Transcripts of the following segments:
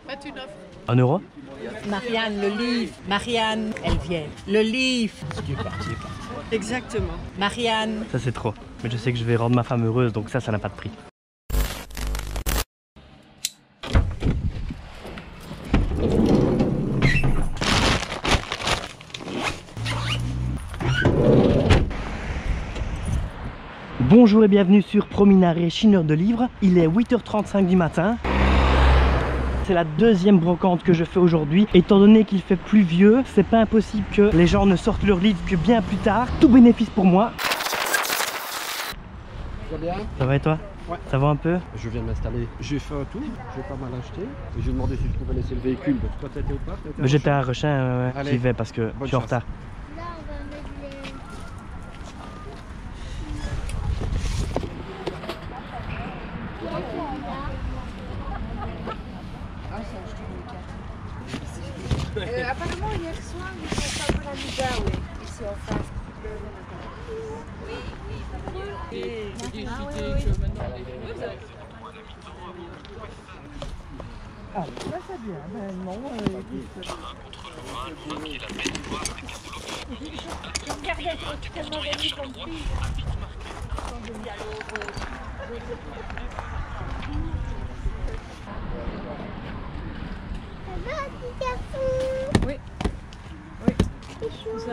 Faites une offre. 1 euro? Marianne, le livre. Marianne, elle vient. Le livre. Ce qui est parti. Exactement. Marianne. Ça c'est trop. Mais je sais que je vais rendre ma femme heureuse, donc ça n'a pas de prix. Bonjour et bienvenue sur Prominare Chineur de livres. Il est 8h35 du matin. C'est la deuxième brocante que je fais aujourd'hui. Étant donné qu'il fait pluvieux, c'est pas impossible que les gens ne sortent leurs livres que bien plus tard. Tout bénéfice pour moi. Ça va bien? Ça va et toi? Ouais. Ça va un peu? Je viens de m'installer. J'ai fait un tour, j'ai pas mal acheté. Et j'ai demandé si je pouvais laisser le véhicule. Toi t'étais ou pas? J'étais à Rechin, Allez. j'y vais parce que je suis en chance. retard. Là, on va mettre les... Apparemment, hier soir, ils ont fait un peu la Liga, oui, ici en face. Ah, là, ça vient. Ben non, Je regardais qu'elle m'avait mis comme fille. Quand je dis alors... Ça va, petit garçon? Oui. Oui. C'est chaud. Ça.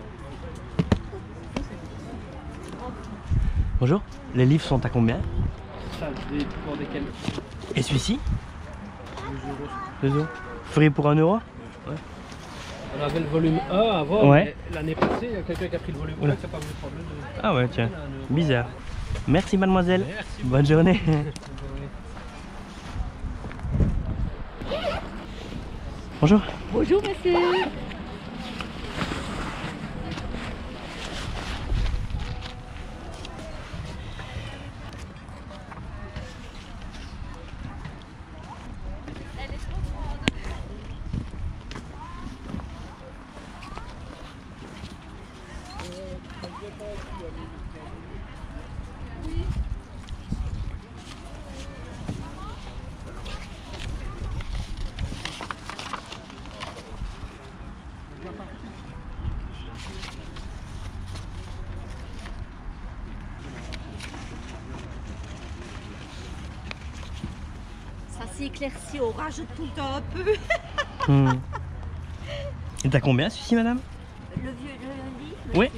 Bonjour, les livres sont à combien? Ça dépend desquels. Et celui-ci? 2 euros. Vous feriez pour 1 euro? On avait le volume 1 avant, Ouais. mais l'année passée, il y a quelqu'un qui a pris le volume 1 Oula. qui n'a pas voulu prendre le 2. Ah ouais, tiens, bizarre. Merci mademoiselle. Merci. Bonne journée. Bonjour. bonjour, monsieur. Ça s'éclaircit, on rajoute tout le temps un peu. Et t'as combien celui-ci madame? Le vieux livre, Oui.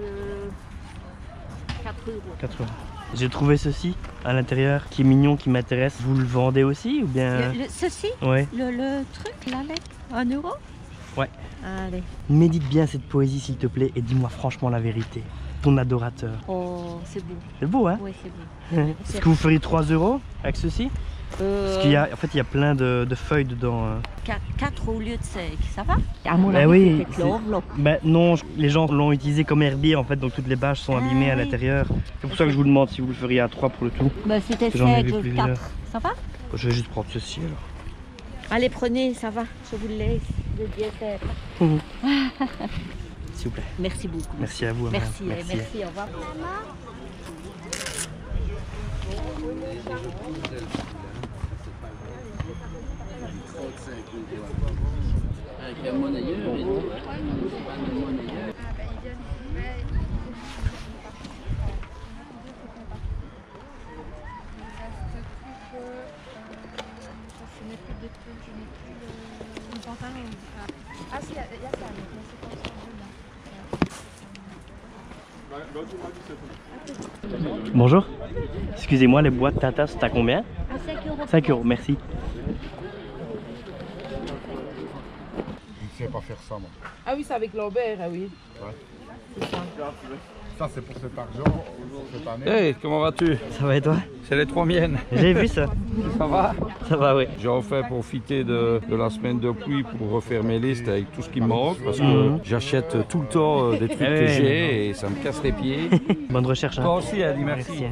4 euros. 4 euros. J'ai trouvé ceci à l'intérieur qui est mignon, qui m'intéresse. Vous le vendez aussi ou bien? Ceci, Ouais. le truc, la lettre, 1 euro? Ouais. Allez. Médite bien cette poésie s'il te plaît et dis-moi franchement la vérité. Ton adorateur. Oh, c'est beau. C'est beau hein? Oui, c'est beau. Est-ce que vous feriez 3 euros avec ceci? Parce qu'il y a, en fait, il y a plein de feuilles dedans. 4 au lieu de 5, ça va? À mon Bah avis, oui, c'est peut-être l'enveloppe. Ben non, les gens l'ont utilisé comme herbier en fait, donc toutes les bâches sont abîmées à oui. l'intérieur. C'est pour ça que je vous demande si vous le feriez à 3 pour le tout. Bah, c'était J'en ai 5, vu 4, plusieurs. ça va? Je vais juste prendre ceci alors. Allez, prenez, ça va, je vous le laisse. Le diétère. S'il vous plaît. Merci beaucoup. Merci à vous. madame. Merci, merci, au revoir. Maman? Avec un monnayeur et tout. Pas de monnayeur. Ah, si, il y a ça, mais c'est comme ça, là. Bonjour. Excusez-moi, les boîtes Tata, c'est à combien? À 5 euros. 5 euros, merci. Je ne sais pas faire ça, moi. Ah oui, c'est avec Lambert, ah oui. Ça, c'est pour cet argent, cette année. Hey, comment vas-tu? Ça va et toi? C'est les 3 miennes. J'ai vu ça. Ça va? Ça va, oui. J'ai enfin profité de la semaine de pluie pour refaire mes listes avec tout ce qui me manque parce que Mhm. j'achète tout le temps des trucs Eh que oui. j'ai et ça me casse les pieds. Bonne recherche. Toi Hein. aussi, Adi, merci. Merci.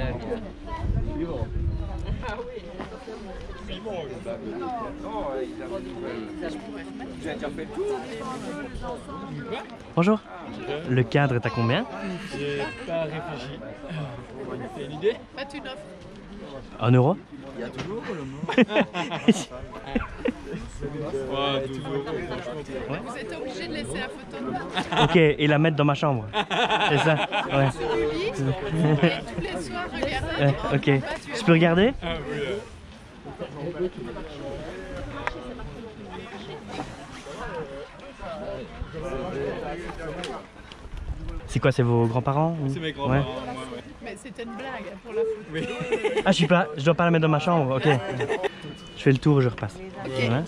Bonjour. Le cadre est à combien? J'ai pas réfléchi. T'as une idée? Faites une offre. 1 euro? Il y a toujours le mot. Vous êtes obligé de laisser la photo. Ok, et la mettre dans ma chambre. C'est ça? Ouais. Sur le lit, et tous les soirs, regardez. Ok. Je peux regarder? C'est quoi, c'est vos grands-parents? C'est mes grands-parents, ouais. Mais c'était une blague pour la photo. Ah, je dois pas la mettre dans ma chambre, ok. Je fais le tour, je repasse. Ok. Ouais.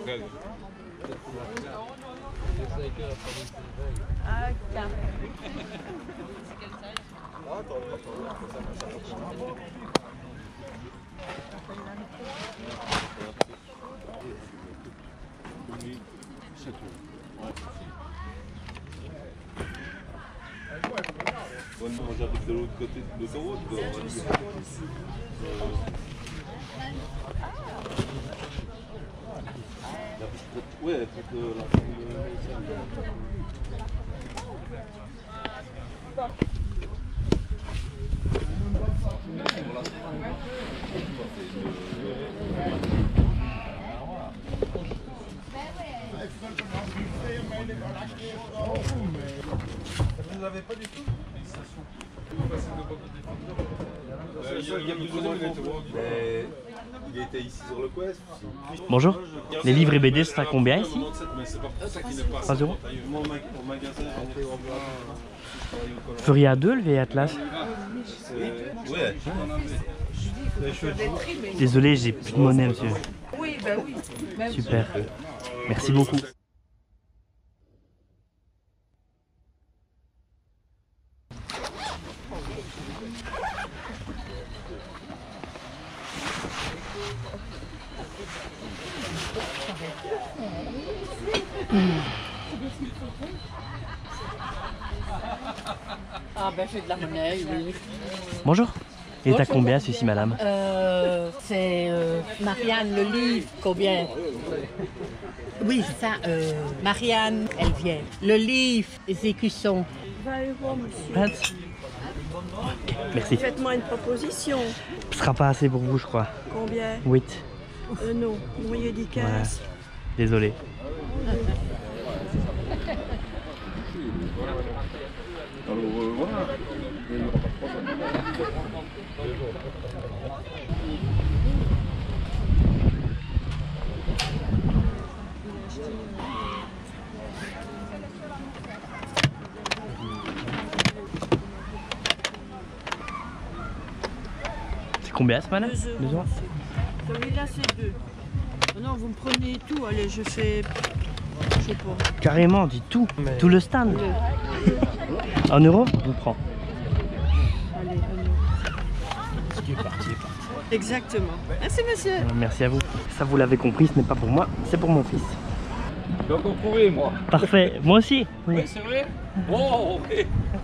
J'habite de l'autre côté de l'autoroute. Ouais, près de la vous l'avez pas du tout? Il était ici sur le Quest. Bonjour. Les livres et BD, c'est à combien ici? 3 €. Vous feriez à 2 le vieil Atlas? Ouais. Désolé, j'ai plus de monnaie, monsieur. Oui, bah oui. Super. Merci beaucoup. Ah ben j'ai de la monnaie, oui. Bonjour. Il est à combien celui-ci, madame? C'est Marianne, le livre, combien? Oui, ça, Marianne, elle vient. Le livre, les écussons. 20 €, monsieur. 20. Merci. Faites-moi une proposition. Ce sera pas assez pour vous, je crois. Combien? 8. Non, vous m'auriez dit 15. Voilà. Désolé. Alors voilà. C'est combien ce madame? 2 €. 2 €. Celui-là, c'est 2. Non, vous me prenez tout. Allez, je fais. Je sais pas. Carrément, dis tout. Tout le stand. 1 €? Je prends. Allez, 1 €. Ce qui est parti est parti. Exactement. Merci, monsieur. Merci à vous. Ça, vous l'avez compris, ce n'est pas pour moi, c'est pour mon fils. J'ai encore trouvé, moi. Parfait. Moi aussi. Oui, c'est vrai. Oh, ok.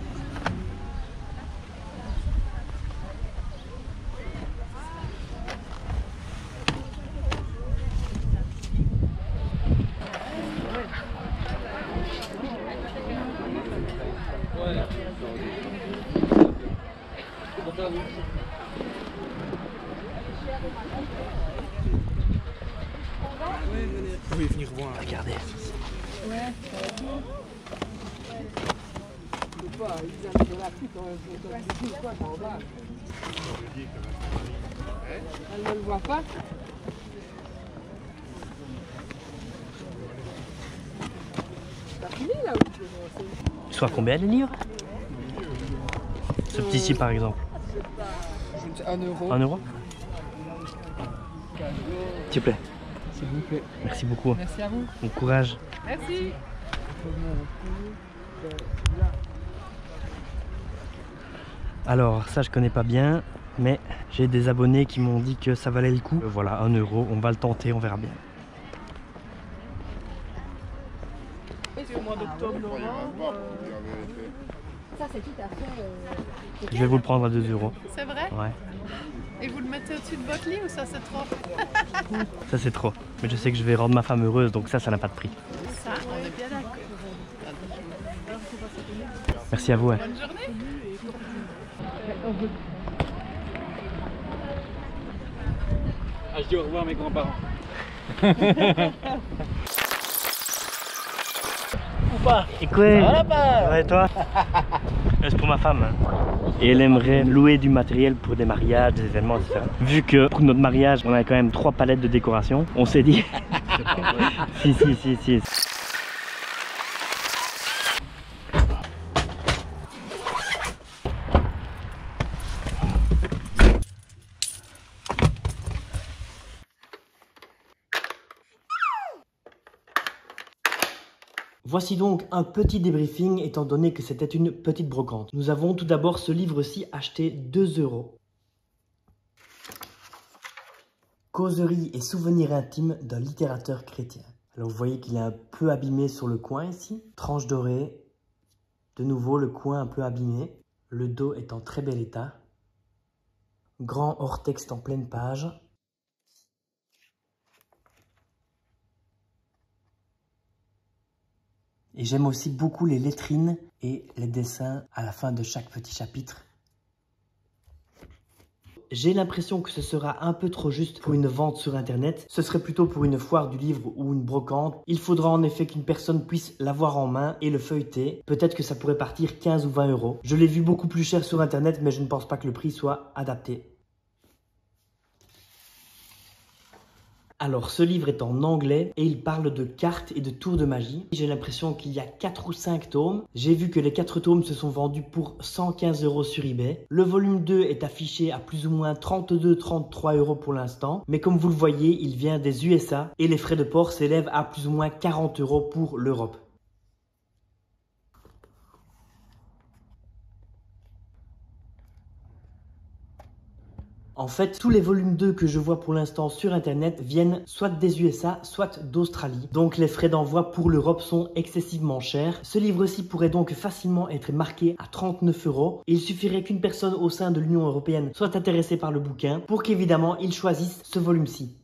Vous pouvez venir voir. Regardez. Elle ne le voit pas. T'as fini là ou Soit combien les livres? Ce petit-ci par exemple. 1 €. 1 €? S'il vous plaît. S'il vous plaît. Merci beaucoup. Merci à vous. Bon courage. Merci. Alors ça je connais pas bien, mais j'ai des abonnés qui m'ont dit que ça valait le coup. Voilà, 1 €, on va le tenter, on verra bien. C'est au mois d'octobre, novembre. Ça, c'est tout à fait. Je vais vous le prendre à 2 €. C'est vrai? Ouais, Et vous le mettez au-dessus de votre lit ou ça c'est trop? ça c'est trop. Mais je sais que je vais rendre ma femme heureuse, donc ça n'a pas de prix. Ça, on est bien d'accord. Merci à vous. Ouais. Bonne journée. Ah, je dis au revoir à mes grands-parents. pas. Et quoi? Ça va pas. Ouais, toi? C'est pour ma femme. Hein. Et elle aimerait louer du matériel pour des mariages, des événements, etc. Vu que pour notre mariage, on a quand même 3 palettes de décoration, on s'est dit... si. Voici donc un petit débriefing étant donné que c'était une petite brocante. Nous avons tout d'abord ce livre-ci acheté 2 €. Causeries et souvenirs intimes d'un littérateur chrétien. Alors vous voyez qu'il est un peu abîmé sur le coin ici. Tranche dorée. De nouveau le coin un peu abîmé. Le dos est en très bel état. Grand hors-texte en pleine page. Et j'aime aussi beaucoup les lettrines et les dessins à la fin de chaque petit chapitre. J'ai l'impression que ce sera un peu trop juste pour une vente sur internet. Ce serait plutôt pour une foire du livre ou une brocante. Il faudra en effet qu'une personne puisse l'avoir en main et le feuilleter. Peut-être que ça pourrait partir 15 ou 20 €. Je l'ai vu beaucoup plus cher sur internet, mais je ne pense pas que le prix soit adapté. Alors, ce livre est en anglais et il parle de cartes et de tours de magie. J'ai l'impression qu'il y a 4 ou 5 tomes. J'ai vu que les 4 tomes se sont vendus pour 115 € sur eBay. Le volume 2 est affiché à plus ou moins 32-33 € pour l'instant. Mais comme vous le voyez, il vient des USA et les frais de port s'élèvent à plus ou moins 40 € pour l'Europe. En fait, tous les volumes 2 que je vois pour l'instant sur internet viennent soit des USA, soit d'Australie. Donc les frais d'envoi pour l'Europe sont excessivement chers. Ce livre-ci pourrait donc facilement être marqué à 39 €. Il suffirait qu'une personne au sein de l'Union européenne soit intéressée par le bouquin pour qu'évidemment il choisisse ce volume-ci.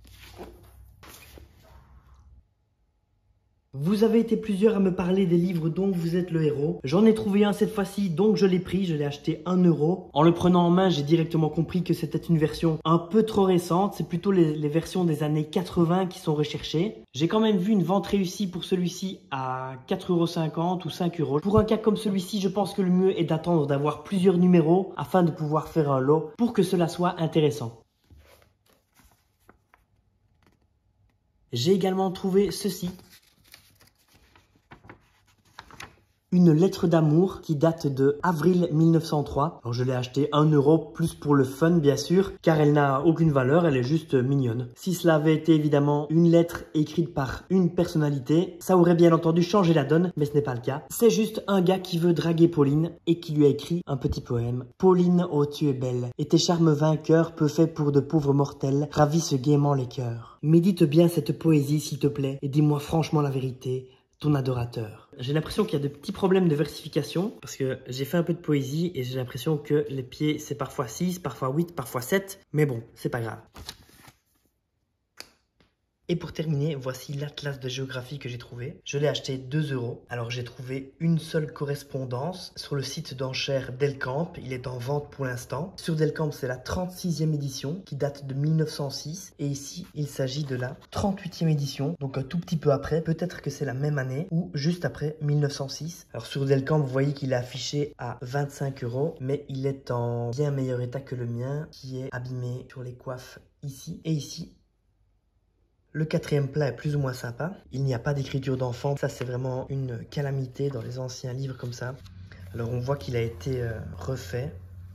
Vous avez été plusieurs à me parler des livres dont vous êtes le héros. J'en ai trouvé un cette fois-ci, donc je l'ai pris, je l'ai acheté 1 €. En le prenant en main, j'ai directement compris que c'était une version un peu trop récente. C'est plutôt les versions des années 80 qui sont recherchées. J'ai quand même vu une vente réussie pour celui-ci à 4,50 € ou 5 €. Pour un cas comme celui-ci, je pense que le mieux est d'attendre d'avoir plusieurs numéros afin de pouvoir faire un lot pour que cela soit intéressant. J'ai également trouvé ceci. Une lettre d'amour qui date de avril 1903. Alors je l'ai acheté 1 € plus pour le fun bien sûr, car elle n'a aucune valeur, elle est juste mignonne. Si cela avait été évidemment une lettre écrite par une personnalité, ça aurait bien entendu changé la donne, mais ce n'est pas le cas. C'est juste un gars qui veut draguer Pauline et qui lui a écrit un petit poème. Pauline, oh tu es belle, et tes charmes vainqueurs, peu faits pour de pauvres mortels, ravissent gaiement les cœurs. Médite bien cette poésie s'il te plaît, et dis-moi franchement la vérité. Ton adorateur. J'ai l'impression qu'il y a de petits problèmes de versification parce que j'ai fait un peu de poésie et j'ai l'impression que les pieds c'est parfois 6, parfois 8, parfois 7, mais bon, c'est pas grave. Et pour terminer, voici l'atlas de géographie que j'ai trouvé. Je l'ai acheté 2 €. Alors j'ai trouvé une seule correspondance sur le site d'enchères Delcamp. Il est en vente pour l'instant. Sur Delcamp, c'est la 36e édition qui date de 1906. Et ici, il s'agit de la 38e édition, donc un tout petit peu après. Peut-être que c'est la même année ou juste après 1906. Alors sur Delcamp, vous voyez qu'il est affiché à 25 €, mais il est en bien meilleur état que le mien, qui est abîmé sur les coiffes ici et ici. Le 4e plat est plus ou moins sympa. Il n'y a pas d'écriture d'enfant. Ça, c'est vraiment une calamité dans les anciens livres comme ça. Alors, on voit qu'il a été refait.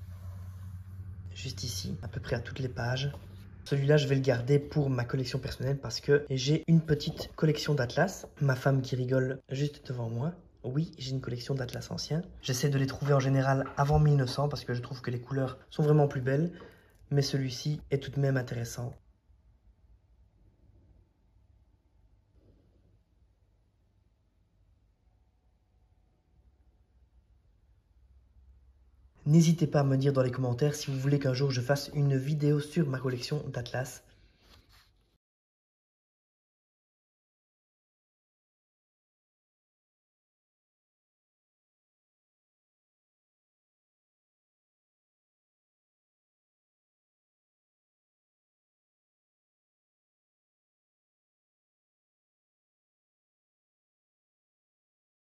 Juste ici, à peu près à toutes les pages. Celui-là, je vais le garder pour ma collection personnelle parce que j'ai une petite collection d'atlas. Ma femme qui rigole juste devant moi. Oui, j'ai une collection d'atlas anciens. J'essaie de les trouver en général avant 1900 parce que je trouve que les couleurs sont vraiment plus belles. Mais celui-ci est tout de même intéressant. N'hésitez pas à me dire dans les commentaires si vous voulez qu'un jour je fasse une vidéo sur ma collection d'atlas.